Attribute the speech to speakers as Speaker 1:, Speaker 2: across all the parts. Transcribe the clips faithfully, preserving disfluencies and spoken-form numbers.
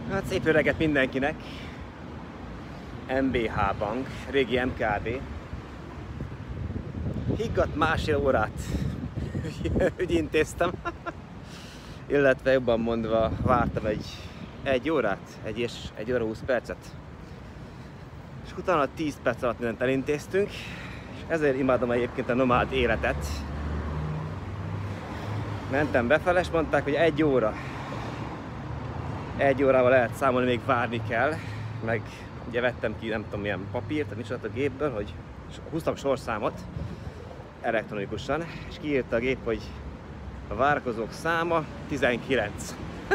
Speaker 1: Hát szép öreget mindenkinek. em bé há Bank, régi em ká bé. Higgadt másfél órát ügyintéztem. Illetve jobban mondva vártam egy, egy órát, egy és egy óra húsz percet. És utána tíz perc alatt mindent elintéztünk, és ezért imádom egyébként a nomád életet. Mentem befele, és mondták, hogy egy óra. Egy órával lehet számolni, még várni kell. Meg ugye vettem ki nem tudom milyen papírt, a micsoda a gépből, hogy húztam sorszámot elektronikusan, és kiírta a gép, hogy a várakozók száma tizenkilenc.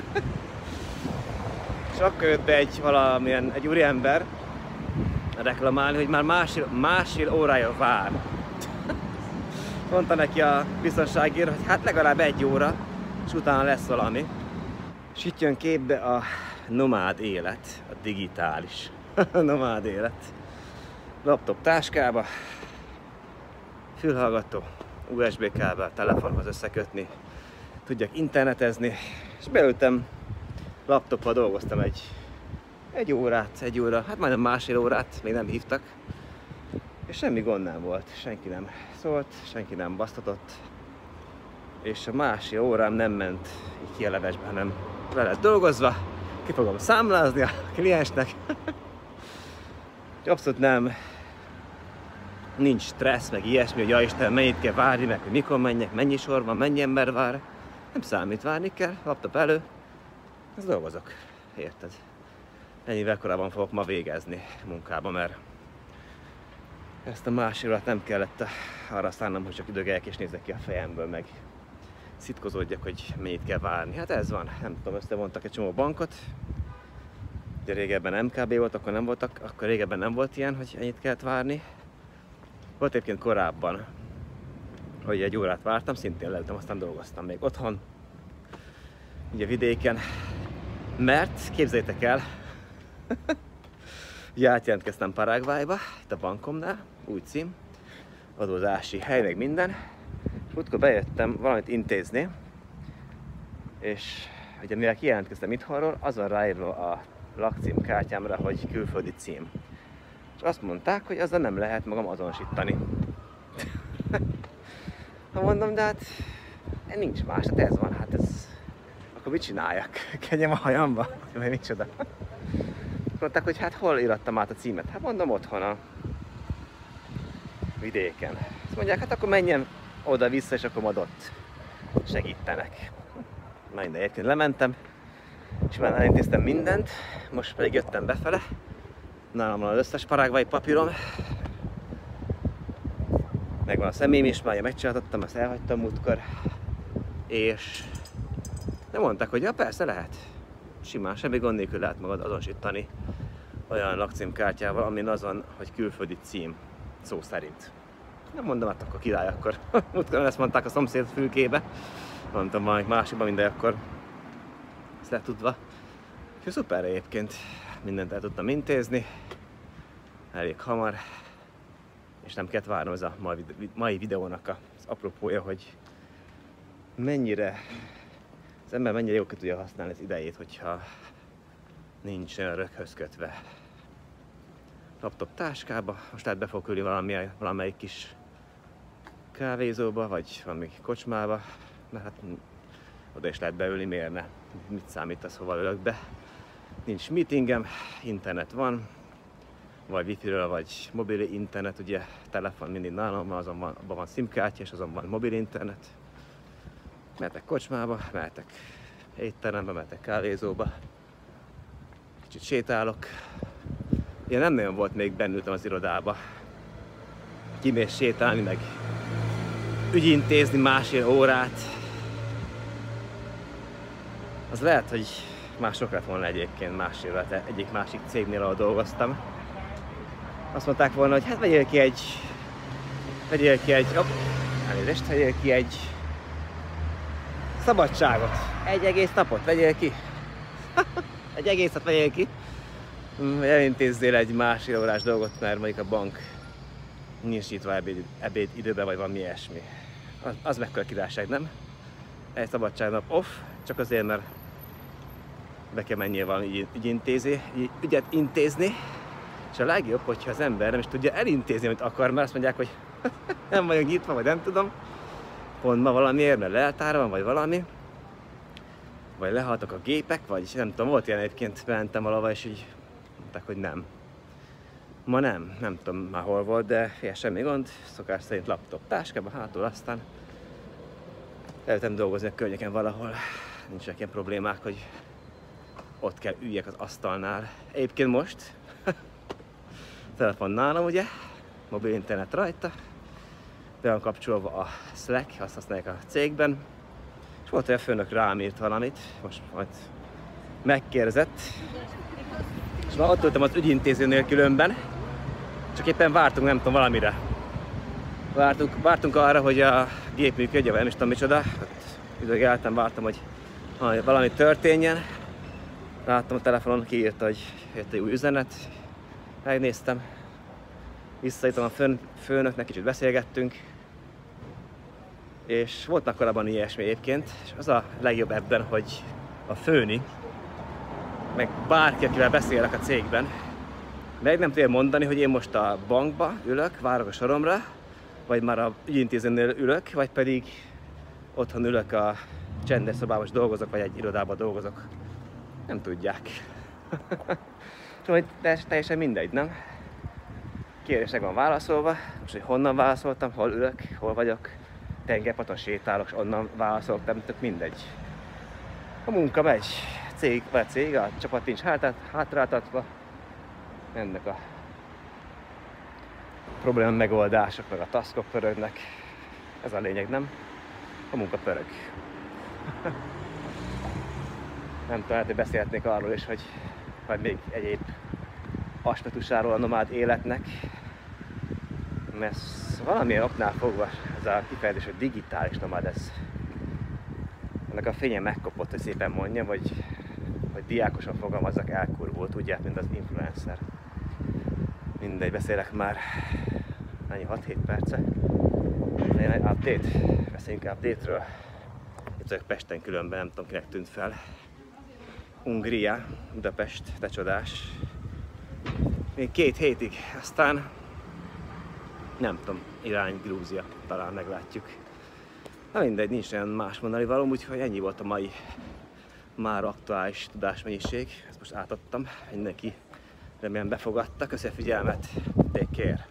Speaker 1: És akkor jött be egy valamilyen, egy úriember reklamálni, hogy már másfél, másfél órája vár. Mondta neki a biztonságért, hogy hát legalább egy óra, és utána lesz valami. És itt jön képbe a nomád élet, a digitális nomád élet. Laptop táskába, fülhallgató, u es bé kábel telefonhoz összekötni, tudjak internetezni, és beültem, laptoppal dolgoztam egy, egy órát, egy óra, hát majdnem másfél órát, még nem hívtak, és semmi gond nem volt, senki nem szólt, senki nem basztatott, és a másfél órám nem ment így ki a levesbe, hanem le lett dolgozva, ki fogom számlázni a kliensnek. Abszolút nem, nincs stressz, meg ilyesmi, hogy ja Isten, mennyit kell várni, meg hogy mikor menjek, mennyi sor van, mennyi ember vár. Nem számít, várni kell, laptop elő, ezt dolgozok, érted? Ennyivel korábban fogok ma végezni munkába, mert ezt a másfél órát nem kellett arra szánnom, hogy csak időgeljek és nézzek ki a fejemből, meg szitkozódjak, hogy mennyit kell várni. Hát ez van, nem tudom, összevontak egy csomó bankot. Ugye régebben em ká bé volt, akkor nem voltak, akkor régebben nem volt ilyen, hogy ennyit kellett várni. Volt egyébként korábban, hogy egy órát vártam, szintén leültem, aztán dolgoztam még otthon, ugye vidéken, mert képzeljétek el, ugye átjelentkeztem Paraguayba, itt a bankomnál, új cím, adózási hely, meg minden, és múltkor bejöttem valamit intézni, és ugye mivel kijelentkeztem itthonról, az van ráírva a lakcímkártyámra, hogy külföldi cím. És azt mondták, hogy azzal nem lehet magam azonosítani. Ha mondom, de hát nincs más, hát ez van, hát ez... Akkor mit csináljak? Kenjem a hajamba? Vagy micsoda? Mondták, hogy hát hol írattam át a címet? Hát mondom, otthon a vidéken. Azt mondják, hát akkor menjen oda-vissza, és akkor majd ott segítenek. Na minden, egyébként lementem, és már elintéztem mindent, most pedig jöttem befele. Nálam van az összes paraguayi papírom. Megvan a személyim is, már megcsináltattam, azt elhagytam múltkor. És nem mondták, hogy ja persze lehet. Simán, semmi gond nélkül lehet magad azonosítani olyan lakcímkártyával, amin az van, hogy külföldi cím, szó szerint. Nem mondom, hát akkor király, akkor múltkor ezt mondták a szomszéd fülkébe. Mondtam valamit másikban, mindegy, akkor ezt lehet tudva. És szuper egyébként, mindent el tudtam intézni, elég hamar, és nem kellett várnom, ez a mai videónak az apropója, hogy mennyire, az ember mennyire jól ki tudja használni az idejét, hogyha nincs olyan röghöz kötve. Laptop táskába, most lehet be fog ülni valami, valamelyik kis kávézóba, vagy valami kocsmába, mert hát oda is lehet beülni, miért ne? Mit számít az, hova ülök be? Nincs meetingem, internet van, vagy wifi-ről, vagy mobil internet, ugye telefon mindig nálam van, azon van, abban van SIM-kártya, és azon van mobil internet. Mehetek kocsmába, mehetek étterembe, mehetek kávézóba, kicsit sétálok. Én nem nagyon volt még bennültem az irodába. Kimész sétálni, meg ügyintézni másfél órát. Az lehet, hogy már sok lett volna egyébként másfél órát, egyik másik cégnél, ahol dolgoztam. Azt mondták volna, hogy hát vegyél ki egy, vegyél ki egy, op, elnézést, vegyél ki egy szabadságot. Egy egész napot vegyél ki. Egy egészet vegyél ki. Elintézzél egy másfél órás dolgot, mert mondjuk a bank nincs nyitva ebéd, ebéd időben, vagy valami ilyesmi. Az, az mekkora királyság, nem? Egy szabadságnap off, csak azért, mert be kell menjél valami ügy, ügyintézi, ügyet intézni, és a legjobb, hogyha az ember nem is tudja elintézni, amit akar, mert azt mondják, hogy nem vagyok nyitva, vagy nem tudom, pont ma valamiért, mert leltára van, vagy valami, vagy lehaltak a gépek, vagy nem tudom, volt ilyen egyébként, mentem valahova, és így mondták, hogy nem. Ma nem, nem tudom már hol volt, de fél semmi gond, szokás szerint laptop táskában, hátul aztán eljöttem dolgozni a környéken valahol, nincsenek ilyen problémák, hogy ott kell üljek az asztalnál. Egyébként most telefon nálam, ugye, mobil internet rajta, be van kapcsolva a Slack, azt használják a cégben, és volt, hogy a főnök rám írt valamit, most majd megkérdezett, és már ott ültem az ügyintézőnél különben, csak éppen vártunk, nem tudom, valamire. Vártunk, vártunk arra, hogy a gép működjön, vagy nem is tudom micsoda. Időgeltem, vártam, hogy valami történjen. Láttam a telefonon, kiírta, hogy jött egy új üzenet. Megnéztem. Visszajöttem a főn, főnöknek, kicsit beszélgettünk. És volt már korábban ilyesmi egyébként. És az a legjobb ebben, hogy a főni, meg bárki, akivel beszélek a cégben, meg nem tudja mondani, hogy én most a bankba ülök, várok a soromra, vagy már a ügyintézőnél ülök, vagy pedig otthon ülök a csendes szobában, és dolgozok, vagy egy irodában dolgozok. Nem tudják. Szóval teljesen mindegy, nem? Kérdésnek van válaszolva, most hogy honnan válaszoltam, hol ülök, hol vagyok, tengerparton sétálok, és onnan válaszoltam, tök mindegy. A munka megy, cég vagy cég, a csapat nincs hátráltatva, ennek a probléma megoldások, meg a taskok pörögnek. Ez a lényeg, nem? A munka pörög. Nem tudom, lehet, hogy beszélhetnék arról is, hogy vagy még egyéb aspektusáról a nomád életnek. Mert valamilyen oknál fogva ez a kifejezés, hogy digitális nomád, ez ennek a fénye megkopott, hogy szépen mondjam, vagy, vagy diákosan fogalmazzak, elkurvult, tudják, mint az influencer. Mindegy, beszélek már annyi hat-hét perce. Legyen egy update. Beszéljünk update-ről. Itt vagyok Pesten különben, nem tudom, kinek tűnt fel. Hungria, Budapest, de csodás. Még két hétig, aztán nem tudom, irány Grúzia, talán meglátjuk. Na mindegy, nincs olyan más mondani valóm, úgyhogy ennyi volt a mai már aktuális tudásmennyiség. Ezt most átadtam, mindenki remélem befogadta. Köszönöm a figyelmet, take care!